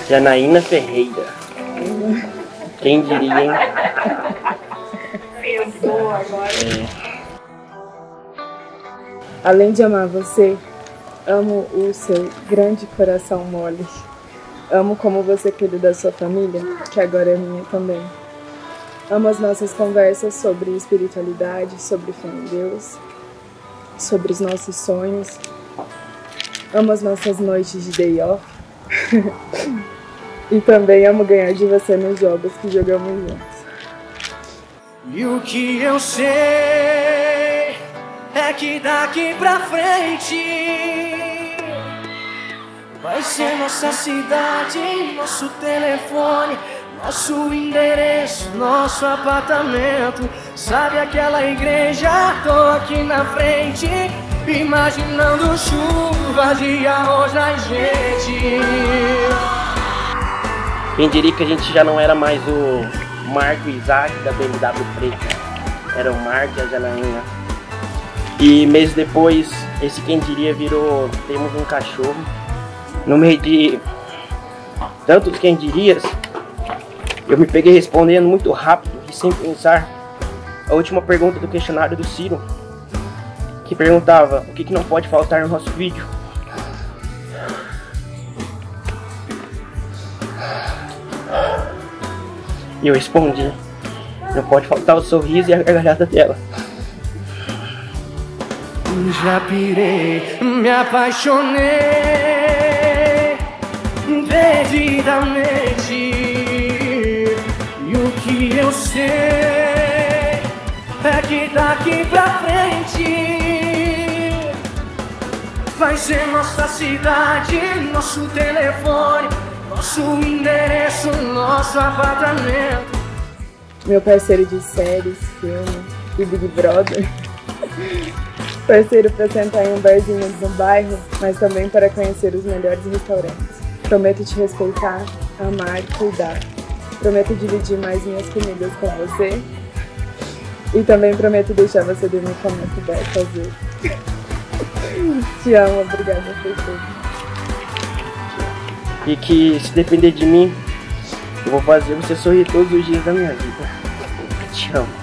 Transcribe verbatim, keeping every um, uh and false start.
Janaína Ferreira. Quem diria, hein? Pensou agora. É. Além de amar você, amo o seu grande coração mole. Amo como você cuida da sua família, que agora é minha também. Amo as nossas conversas sobre espiritualidade, sobre fé em Deus, sobre os nossos sonhos. Amo as nossas noites de day off. E também amo ganhar de você nos jogos que jogamos juntos. E o que eu sei é que daqui pra frente vai ser nossa cidade, nosso telefone, nosso endereço, nosso apartamento. Sabe aquela igreja? Tô aqui na frente, imaginando chuva de arroz na gente. Quem diria que a gente já não era mais o Marco e Isaac da B M W preta. Era o Marco e a Janaína. E meses depois, esse quem diria virou Temos um Cachorro. No meio de tantos quem dirias, eu me peguei respondendo muito rápido e sem pensar a última pergunta do questionário do Ciro, que perguntava o que, que não pode faltar no nosso vídeo. E eu respondi, não pode faltar o sorriso e a gargalhada dela. Já pirei, me apaixonei perdidamente. E o que eu sei é que daqui pra frente vai ser nossa cidade, nosso telefone, nosso endereço, nosso apartamento. Meu parceiro de séries, filme e Big Brother. Parceiro para sentar em um barzinho no bairro, mas também para conhecer os melhores restaurantes. Prometo te respeitar, amar e cuidar. Prometo dividir mais minhas comidas com você. E também prometo deixar você dormir com a minha coberta azul. Te amo, obrigada por tudo. E que se depender de mim, eu vou fazer você sorrir todos os dias da minha vida. Te amo.